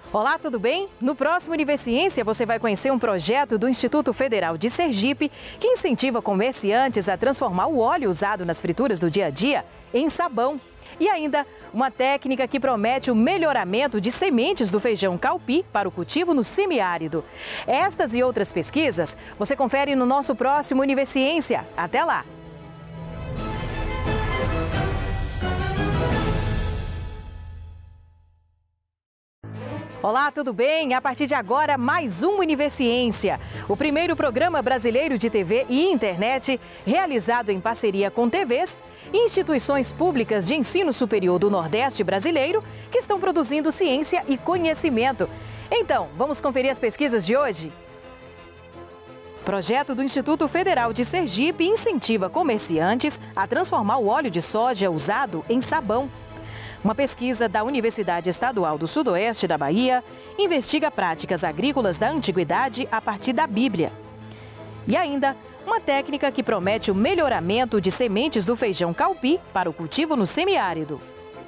Olá, tudo bem? No próximo Univerciência você vai conhecer um projeto do Instituto Federal de Sergipe que incentiva comerciantes a transformar o óleo usado nas frituras do dia a dia em sabão. E ainda, uma técnica que promete o melhoramento de sementes do feijão calpi para o cultivo no semiárido. Estas e outras pesquisas você confere no nosso próximo Univerciência. Até lá! Olá, tudo bem? A partir de agora, mais um Univerciência, o primeiro programa brasileiro de TV e internet realizado em parceria com TVs e instituições públicas de ensino superior do Nordeste brasileiro que estão produzindo ciência e conhecimento. Então, vamos conferir as pesquisas de hoje? Projeto do Instituto Federal de Sergipe incentiva comerciantes a transformar o óleo de soja usado em sabão. Uma pesquisa da Universidade Estadual do Sudoeste da Bahia investiga práticas agrícolas da antiguidade a partir da Bíblia. E ainda, uma técnica que promete o melhoramento de sementes do feijão calpi para o cultivo no semiárido.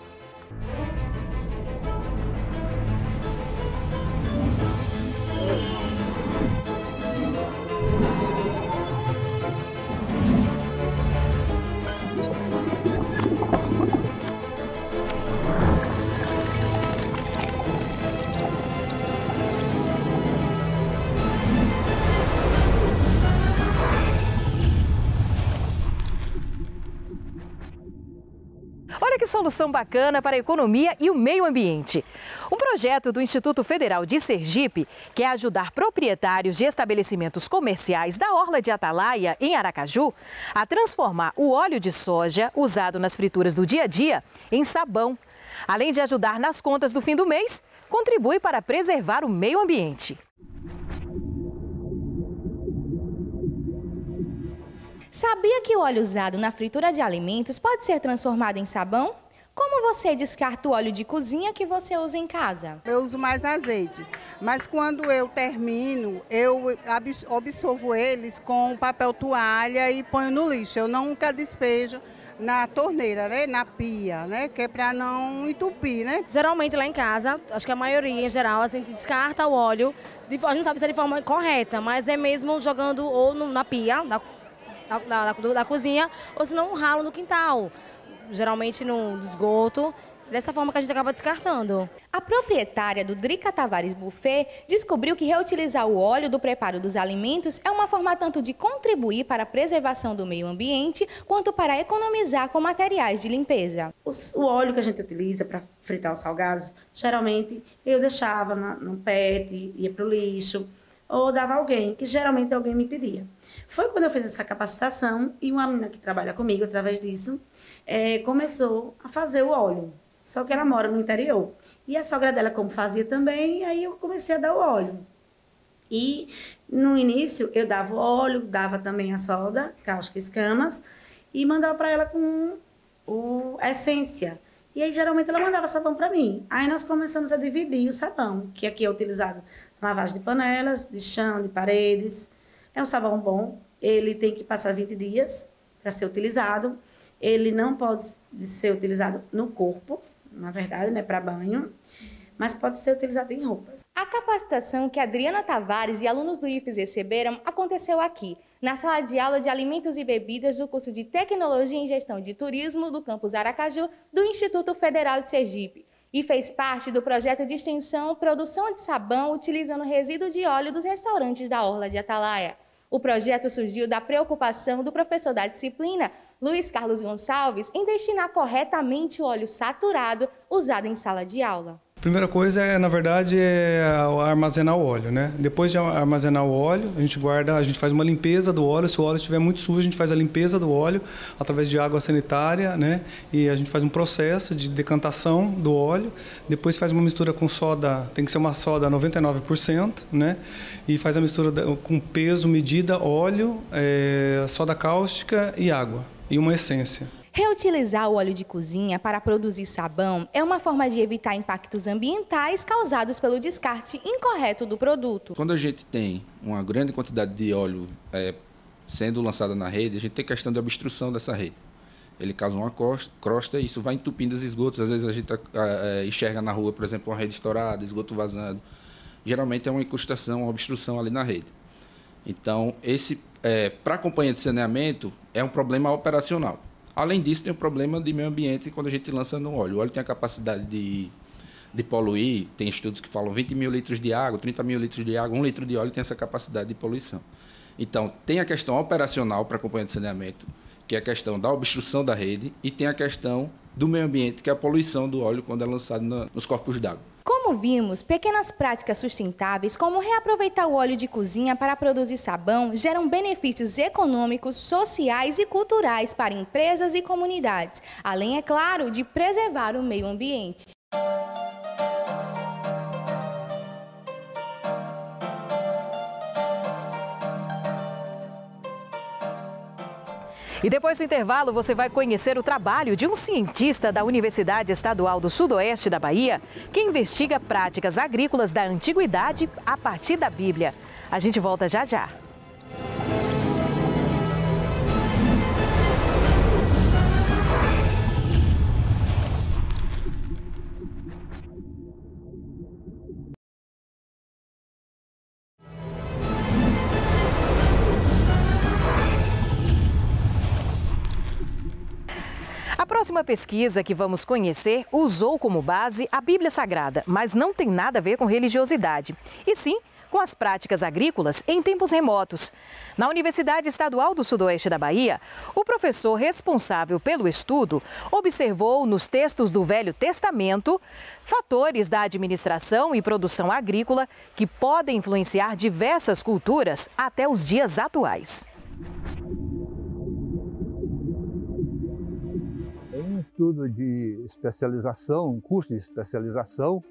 Olha que solução bacana para a economia e o meio ambiente. Um projeto do Instituto Federal de Sergipe quer ajudar proprietários de estabelecimentos comerciais da Orla de Atalaia, em Aracaju, a transformar o óleo de soja usado nas frituras do dia a dia em sabão. Além de ajudar nas contas do fim do mês, contribui para preservar o meio ambiente. Sabia que o óleo usado na fritura de alimentos pode ser transformado em sabão? Como você descarta o óleo de cozinha que você usa em casa? Eu uso mais azeite, mas quando eu termino, eu absorvo eles com papel toalha e ponho no lixo. Eu nunca despejo na torneira, né? Na pia, né? Que é para não entupir, né? Geralmente lá em casa, acho que a maioria em geral, a gente descarta o óleo, a gente não sabe se é de forma correta, mas é mesmo jogando ou na pia, da cozinha, ou se não um ralo no quintal, geralmente no esgoto, dessa forma que a gente acaba descartando. A proprietária do Drica Tavares Buffet descobriu que reutilizar o óleo do preparo dos alimentos é uma forma tanto de contribuir para a preservação do meio ambiente, quanto para economizar com materiais de limpeza. O óleo que a gente utiliza para fritar os salgados, geralmente eu deixava no PET, ia para o lixo, ou dava a alguém, que geralmente alguém me pedia. Foi quando eu fiz essa capacitação e uma menina que trabalha comigo, através disso, começou a fazer o óleo. Só que ela mora no interior. E a sogra dela, como fazia também, aí eu comecei a dar o óleo. E no início eu dava o óleo, dava também a soda, cáustica e escamas, e mandava para ela com a essência. E aí geralmente ela mandava sabão para mim. Aí nós começamos a dividir o sabão, que aqui é utilizado na lavagem de panelas, de chão, de paredes. É um sabão bom, ele tem que passar 20 dias para ser utilizado. Ele não pode ser utilizado no corpo, na verdade, né, para banho, mas pode ser utilizado em roupas. A capacitação que Adriana Tavares e alunos do IFES receberam aconteceu aqui, na sala de aula de Alimentos e Bebidas do curso de Tecnologia em Gestão de Turismo do campus Aracaju, do Instituto Federal de Sergipe, e fez parte do projeto de extensão Produção de Sabão utilizando resíduo de óleo dos restaurantes da Orla de Atalaia. O projeto surgiu da preocupação do professor da disciplina, Luiz Carlos Gonçalves, em destinar corretamente o óleo saturado usado em sala de aula. A primeira coisa é, na verdade, armazenar o óleo, né? Depois de armazenar o óleo, a gente guarda, a gente faz uma limpeza do óleo. Se o óleo estiver muito sujo, a gente faz a limpeza do óleo através de água sanitária, né? E a gente faz um processo de decantação do óleo. Depois faz uma mistura com soda, tem que ser uma soda 99%, né? E faz a mistura com peso, medida, óleo, soda cáustica e água. E uma essência. Reutilizar o óleo de cozinha para produzir sabão é uma forma de evitar impactos ambientais causados pelo descarte incorreto do produto. Quando a gente tem uma grande quantidade de óleo sendo lançada na rede, a gente tem questão de obstrução dessa rede. ele causa uma crosta e isso vai entupindo os esgotos. Às vezes a gente enxerga na rua, por exemplo, uma rede estourada, esgoto vazando. Geralmente é uma incrustação, uma obstrução ali na rede. Então, para a companhia de saneamento, é um problema operacional. Além disso, tem um problema de meio ambiente quando a gente lança no óleo. O óleo tem a capacidade de poluir, tem estudos que falam 20 mil litros de água, 30 mil litros de água, 1 litro de óleo tem essa capacidade de poluição. Então, tem a questão operacional para a companhia de saneamento, que é a questão da obstrução da rede, e tem a questão do meio ambiente, que é a poluição do óleo quando é lançado nos corpos d'água. Como vimos, pequenas práticas sustentáveis, como reaproveitar o óleo de cozinha para produzir sabão, geram benefícios econômicos, sociais e culturais para empresas e comunidades, além, é claro, de preservar o meio ambiente. E depois do intervalo, você vai conhecer o trabalho de um cientista da Universidade Estadual do Sudoeste da Bahia, que investiga práticas agrícolas da antiguidade a partir da Bíblia. A gente volta já já. A próxima pesquisa que vamos conhecer usou como base a Bíblia Sagrada, mas não tem nada a ver com religiosidade, e sim com as práticas agrícolas em tempos remotos. Na Universidade Estadual do Sudoeste da Bahia, o professor responsável pelo estudo observou nos textos do Velho Testamento fatores da administração e produção agrícola que podem influenciar diversas culturas até os dias atuais. Um estudo de especialização, um curso de especialização,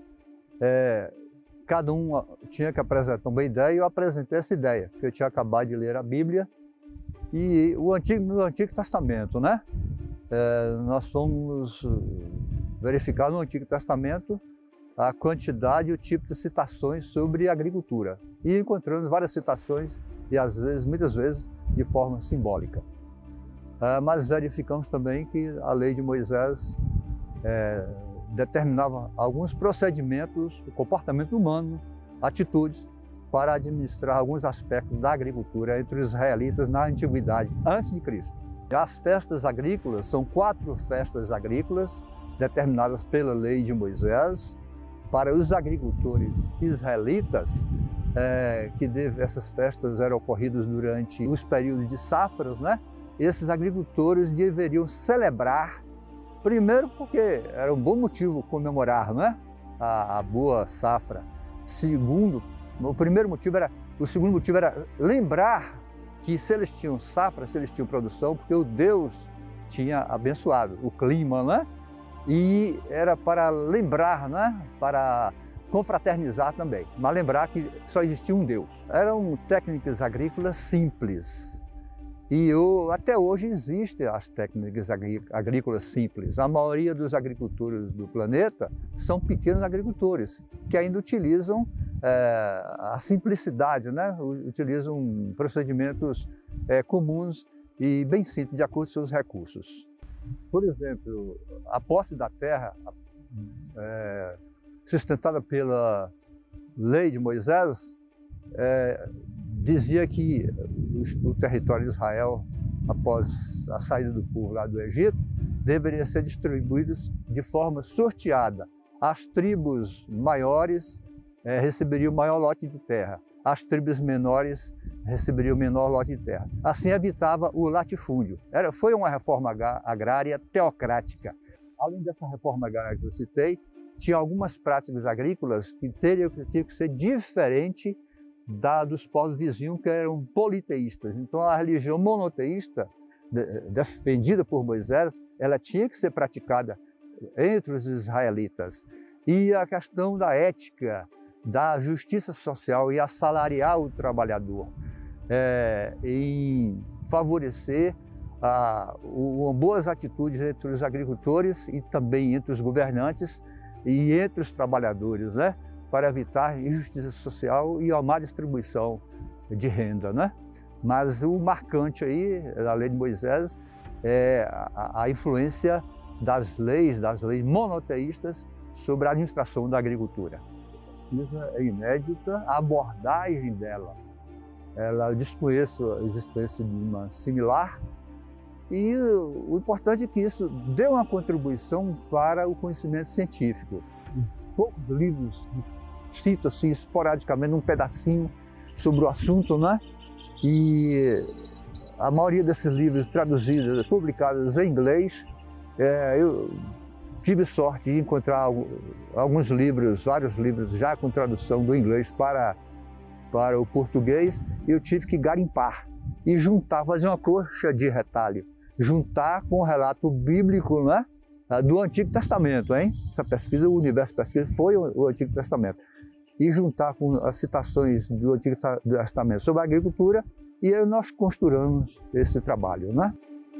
cada um tinha que apresentar uma ideia e eu apresentei essa ideia, porque eu tinha acabado de ler a Bíblia e no Antigo Testamento, né? Nós fomos verificar no Antigo Testamento a quantidade e o tipo de citações sobre agricultura e encontramos várias citações e às vezes, muitas vezes, de forma simbólica. Mas verificamos também que a lei de Moisés determinava alguns procedimentos, comportamento humano, atitudes para administrar alguns aspectos da agricultura entre os israelitas na antiguidade, antes de Cristo. As festas agrícolas são 4 festas agrícolas determinadas pela lei de Moisés para os agricultores israelitas, essas festas eram ocorridas durante os períodos de safras, né? Esses agricultores deveriam celebrar, primeiro porque era um bom motivo comemorar, né? a boa safra. Segundo, o segundo motivo era lembrar que se eles tinham safra, se eles tinham produção, porque o Deus tinha abençoado o clima, né? E era para lembrar, né? Para confraternizar também, mas lembrar que só existia um Deus. Eram técnicas agrícolas simples. E até hoje existem as técnicas agrícolas simples. A maioria dos agricultores do planeta são pequenos agricultores, que ainda utilizam a simplicidade, né? Utilizam procedimentos comuns e bem simples, de acordo com seus recursos. Por exemplo, a posse da terra, sustentada pela lei de Moisés, dizia que o território de Israel, após a saída do povo lá do Egito, deveria ser distribuído de forma sorteada. As tribos maiores receberiam o maior lote de terra, as tribos menores receberiam o menor lote de terra. Assim evitava o latifúndio. Foi uma reforma agrária teocrática. Além dessa reforma agrária que eu citei, tinha algumas práticas agrícolas que tinham que ser diferentes dos povos vizinhos, que eram politeístas. Então a religião monoteísta, defendida por Moisés, ela tinha que ser praticada entre os israelitas. E a questão da ética, da justiça social e assalariar o trabalhador, em favorecer boas atitudes entre os agricultores e também entre os governantes e entre os trabalhadores, né? Para evitar injustiça social e a má distribuição de renda, né? Mas o marcante aí, da lei de Moisés, a influência das leis monoteístas sobre a administração da agricultura. Isso é inédita, a abordagem dela, ela desconheço a existência de uma similar, e o importante é que isso dê uma contribuição para o conhecimento científico. Poucos livros cito assim esporadicamente um pedacinho sobre o assunto, né? E a maioria desses livros traduzidos, publicados em inglês, eu tive sorte de encontrar alguns livros, vários livros já com tradução do inglês para o português, e eu tive que garimpar e juntar, fazer uma coxa de retalho, juntar com o relato bíblico, né, do Antigo Testamento, hein? Essa pesquisa, o Universo Pesquisa, foi o Antigo Testamento, e juntar com as citações do Antigo Testamento sobre a agricultura, e aí nós costuramos esse trabalho, né?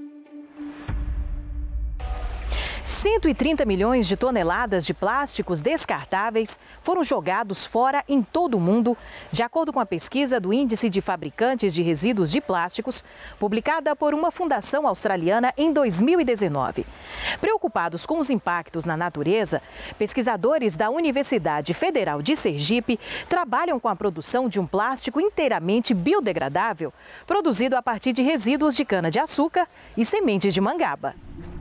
130 milhões de toneladas de plásticos descartáveis foram jogados fora em todo o mundo, de acordo com a pesquisa do Índice de Fabricantes de Resíduos de Plásticos, publicada por uma fundação australiana em 2019. Preocupados com os impactos na natureza, pesquisadores da Universidade Federal de Sergipe trabalham com a produção de um plástico inteiramente biodegradável, produzido a partir de resíduos de cana-de-açúcar e sementes de mangaba.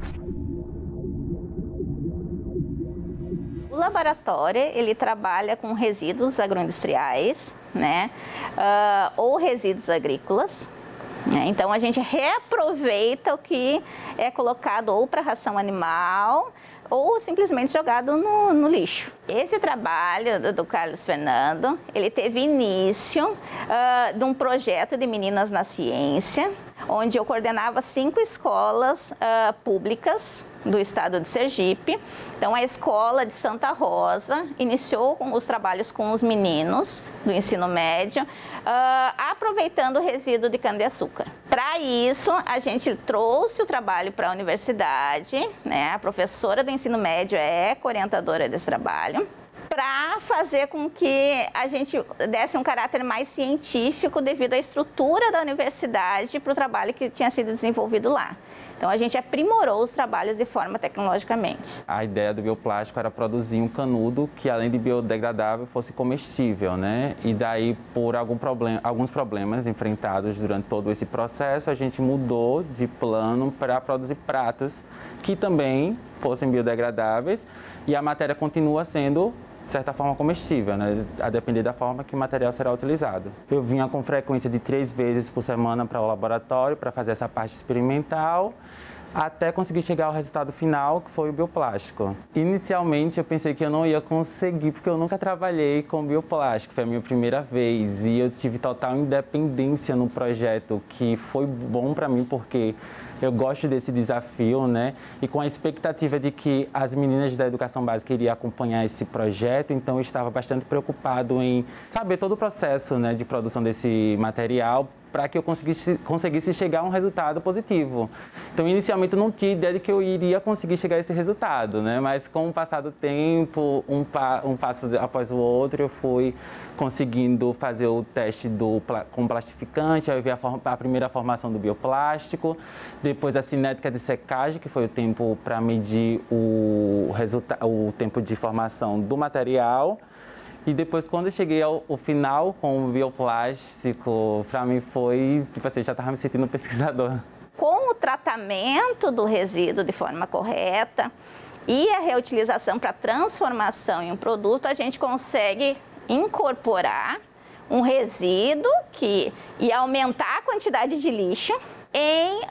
O laboratório, ele trabalha com resíduos agroindustriais, né, ou resíduos agrícolas, né? Então, a gente reaproveita o que é colocado ou para ração animal ou simplesmente jogado no lixo. Esse trabalho do Carlos Fernando, ele teve início de um projeto de Meninas na Ciência, onde eu coordenava 5 escolas públicas do estado de Sergipe. Então, a escola de Santa Rosa iniciou os trabalhos com os meninos do ensino médio, aproveitando o resíduo de cana-de-açúcar. Para isso, a gente trouxe o trabalho para a universidade, né? A professora do ensino médio é orientadora desse trabalho, para fazer com que a gente desse um caráter mais científico devido à estrutura da universidade para o trabalho que tinha sido desenvolvido lá. Então, a gente aprimorou os trabalhos de forma tecnologicamente. A ideia do bioplástico era produzir um canudo que, além de biodegradável, fosse comestível, né? E daí, por alguns problemas enfrentados durante todo esse processo, a gente mudou de plano para produzir pratos que também fossem biodegradáveis, e a matéria continua sendo, de certa forma, comestível, né? A depender da forma que o material será utilizado. Eu vinha com frequência de 3 vezes por semana para o laboratório para fazer essa parte experimental, até conseguir chegar ao resultado final, que foi o bioplástico. Inicialmente, eu pensei que eu não ia conseguir, porque eu nunca trabalhei com bioplástico, foi a minha primeira vez, e eu tive total independência no projeto, que foi bom para mim, porque eu gosto desse desafio, né? E com a expectativa de que as meninas da educação básica iriam acompanhar esse projeto, então eu estava bastante preocupado em saber todo o processo, né, de produção desse material, para que eu conseguisse chegar a um resultado positivo. Então, inicialmente, eu não tinha ideia de que eu iria conseguir chegar a esse resultado, né? Mas com o passar do tempo, um passo após o outro, eu fui conseguindo fazer o teste com plastificante, aí eu vi a primeira formação do bioplástico, depois a cinética de secagem, que foi o tempo para medir o tempo de formação do material. E depois, quando eu cheguei ao final com o bioplástico, para mim foi, tipo assim, já estava me sentindo um pesquisador. Com o tratamento do resíduo de forma correta e a reutilização para transformação em um produto, a gente consegue incorporar um resíduo e aumentar a quantidade de lixo em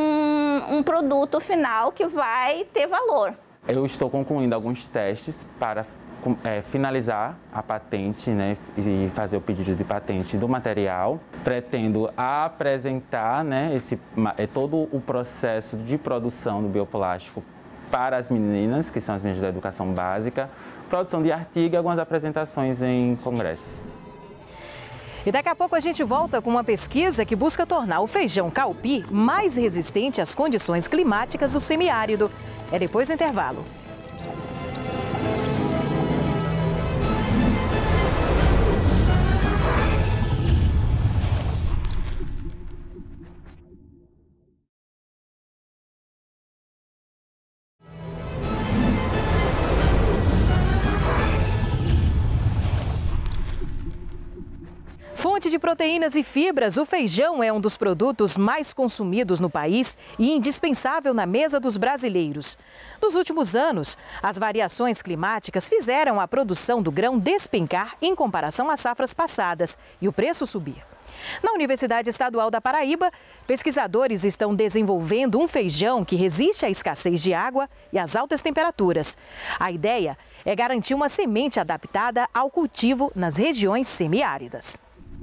um produto final que vai ter valor. Eu estou concluindo alguns testes para finalizar a patente, né, e fazer o pedido de patente do material. Pretendo apresentar, né, todo o processo de produção do bioplástico para as meninas, que são as meninas da educação básica, produção de artigo e algumas apresentações em congressos. E daqui a pouco a gente volta com uma pesquisa que busca tornar o feijão calpi mais resistente às condições climáticas do semiárido. É depois do intervalo. Fonte de proteínas e fibras, o feijão é um dos produtos mais consumidos no país e indispensável na mesa dos brasileiros. Nos últimos anos, as variações climáticas fizeram a produção do grão despencar em comparação às safras passadas e o preço subir. Na Universidade Estadual da Paraíba, pesquisadores estão desenvolvendo um feijão que resiste à escassez de água e às altas temperaturas. A ideia é garantir uma semente adaptada ao cultivo nas regiões semiáridas.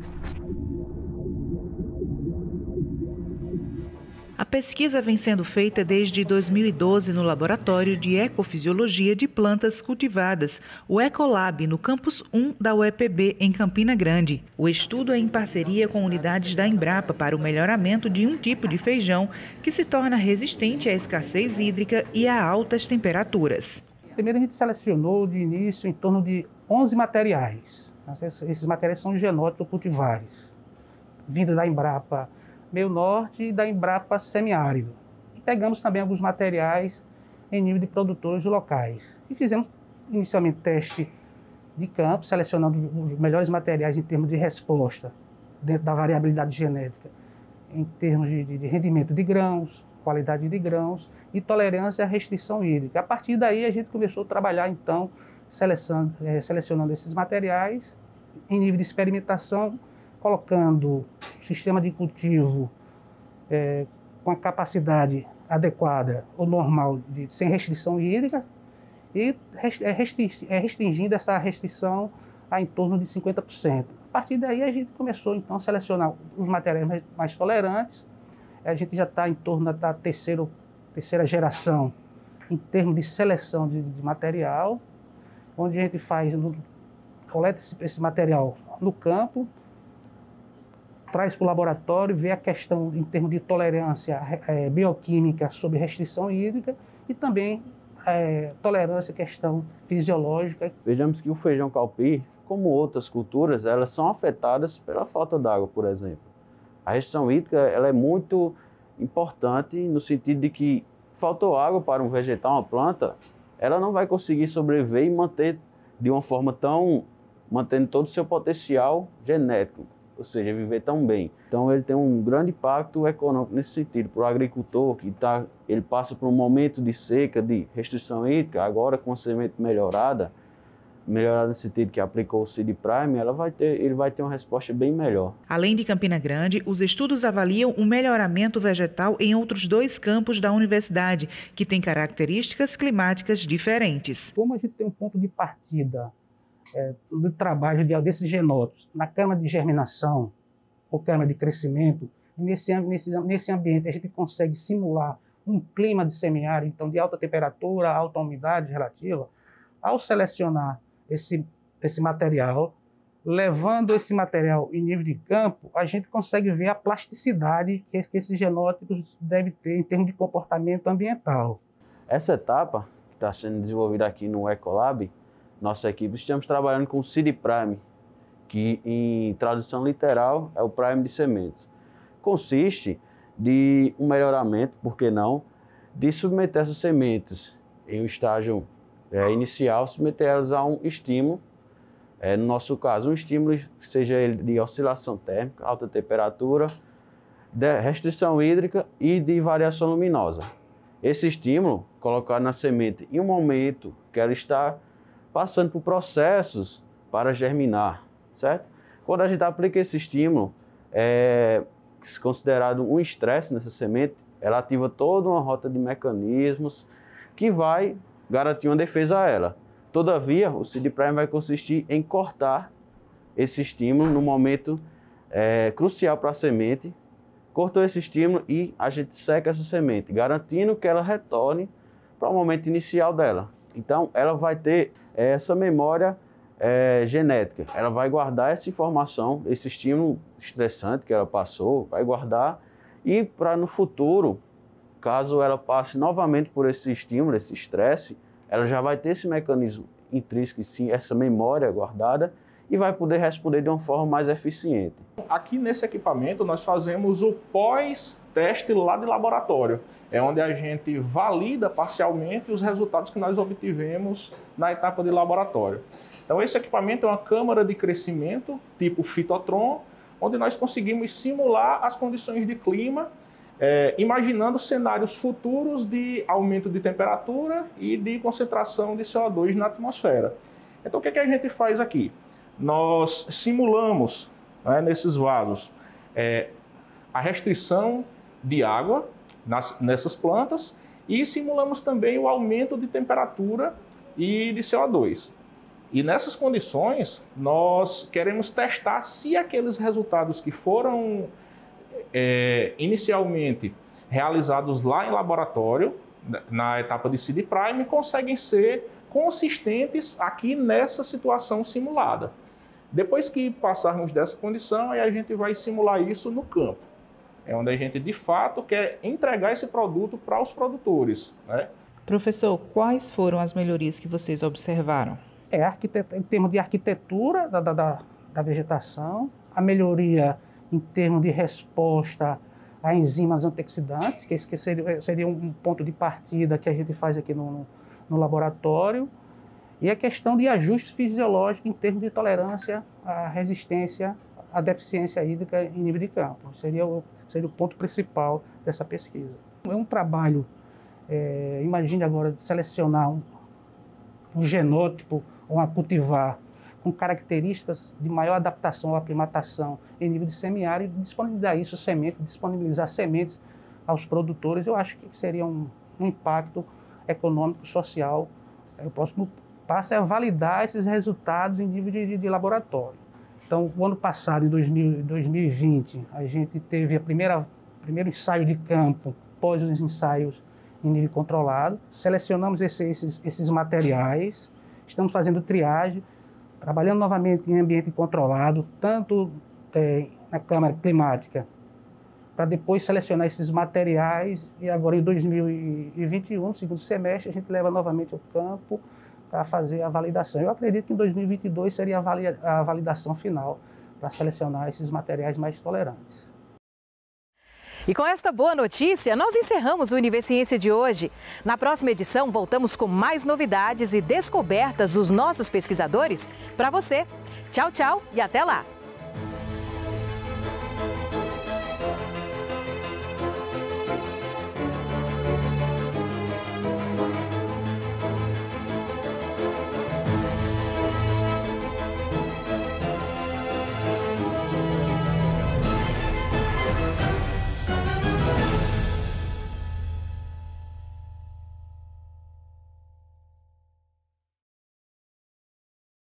A pesquisa vem sendo feita desde 2012 no Laboratório de Ecofisiologia de Plantas Cultivadas, o Ecolab, no Campus 1 da UEPB, em Campina Grande. O estudo é em parceria com unidades da Embrapa para o melhoramento de um tipo de feijão que se torna resistente à escassez hídrica e a altas temperaturas. Primeiro a gente selecionou de início em torno de 11 materiais. Esses materiais são genótipos cultivares, vindo da Embrapa Meio Norte e da Embrapa Semiárido. E pegamos também alguns materiais em nível de produtores locais. E fizemos inicialmente teste de campo, selecionando os melhores materiais em termos de resposta, dentro da variabilidade genética, em termos de rendimento de grãos, qualidade de grãos e tolerância à restrição hídrica. A partir daí a gente começou a trabalhar então selecionando esses materiais em nível de experimentação, colocando sistema de cultivo com a capacidade adequada ou normal, sem restrição hídrica, e restringindo essa restrição a em torno de 50%. A partir daí a gente começou então a selecionar os materiais mais tolerantes. A gente já está em torno da terceira geração em termos de seleção de material, onde a gente coleta esse material no campo, traz para o laboratório, vê a questão em termos de tolerância bioquímica sobre restrição hídrica e também tolerância, questão fisiológica. Vejamos que o feijão calpi, como outras culturas, elas são afetadas pela falta d'água, por exemplo. A restrição hídrica ela é muito importante no sentido de que faltou água para um vegetal, uma planta, ela não vai conseguir sobreviver e manter de uma forma mantendo todo o seu potencial genético, ou seja, viver tão bem. Então ele tem um grande impacto econômico nesse sentido. Para o agricultor ele passa por um momento de seca, de restrição hídrica, agora com a semente melhorada no sentido que aplicou o Seed Prime, ele vai ter uma resposta bem melhor. Além de Campina Grande, os estudos avaliam o melhoramento vegetal em outros 2 campos da universidade, que têm características climáticas diferentes. Como a gente tem um ponto de partida do trabalho desses genótipos na câmara de germinação ou câmara de crescimento, nesse ambiente a gente consegue simular um clima de semiárido, então de alta temperatura, alta umidade relativa. Ao selecionar esse material, levando esse material em nível de campo, a gente consegue ver a plasticidade que esses genótipos devem ter em termos de comportamento ambiental. Essa etapa que está sendo desenvolvida aqui no Ecolab, nossa equipe, estamos trabalhando com o Seed Prime, que em tradução literal é o Prime de sementes. Consiste de um melhoramento, por que não, de submeter essas sementes em um estágio inicial, submeter elas a um estímulo, no nosso caso, um estímulo seja ele de oscilação térmica, alta temperatura, de restrição hídrica e de variação luminosa. Esse estímulo, colocado na semente em um momento que ela está passando por processos para germinar, certo? Quando a gente aplica esse estímulo, é considerado um estresse nessa semente, ela ativa toda uma rota de mecanismos que vai garantir uma defesa a ela. Todavia, o Seed Prime vai consistir em cortar esse estímulo no momento crucial para a semente. Cortou esse estímulo e a gente seca essa semente, garantindo que ela retorne para o momento inicial dela. Então, ela vai ter essa memória genética. Ela vai guardar essa informação, esse estímulo estressante que ela passou, vai guardar e para no futuro, caso ela passe novamente por esse estímulo, esse estresse, ela já vai ter esse mecanismo intrínseco, sim, essa memória guardada e vai poder responder de uma forma mais eficiente. Aqui nesse equipamento nós fazemos o pós-teste lá de laboratório. É onde a gente valida parcialmente os resultados que nós obtivemos na etapa de laboratório. Então esse equipamento é uma câmara de crescimento tipo Phytotron, onde nós conseguimos simular as condições de clima, imaginando cenários futuros de aumento de temperatura e de concentração de CO2 na atmosfera. Então, o que a gente faz aqui? Nós simulamos, né, nesses vasos a restrição de água nessas plantas e simulamos também o aumento de temperatura e de CO2. E nessas condições, nós queremos testar se aqueles resultados que foram inicialmente realizados lá em laboratório, na etapa de seed prime, conseguem ser consistentes aqui nessa situação simulada. Depois que passarmos dessa condição, aí a gente vai simular isso no campo. É onde a gente, de fato, quer entregar esse produto para os produtores, né? Professor, quais foram as melhorias que vocês observaram? Em termos de arquitetura da vegetação, a melhoria em termos de resposta a enzimas antioxidantes, que seria um ponto de partida que a gente faz aqui no laboratório, e a questão de ajuste fisiológico em termos de tolerância à resistência à deficiência hídrica em nível de campo. Seria o ponto principal dessa pesquisa. É um trabalho, imagine agora, de selecionar um genótipo ou uma cultivar com características de maior adaptação à aclimatação em nível de semiárido e disponibilizar sementes aos produtores. Eu acho que seria um impacto econômico, social. O próximo passo é validar esses resultados em nível de laboratório. Então, o ano passado, em 2020, a gente teve primeiro ensaio de campo, após os ensaios em nível controlado. Selecionamos esses materiais, estamos fazendo triagem, trabalhando novamente em ambiente controlado, tanto na câmara climática, para depois selecionar esses materiais. E agora, em 2021, no segundo semestre, a gente leva novamente ao campo para fazer a validação. Eu acredito que em 2022 seria a validação final para selecionar esses materiais mais tolerantes. E com esta boa notícia, nós encerramos o Univerciência de hoje. Na próxima edição, voltamos com mais novidades e descobertas dos nossos pesquisadores para você. Tchau, tchau e até lá!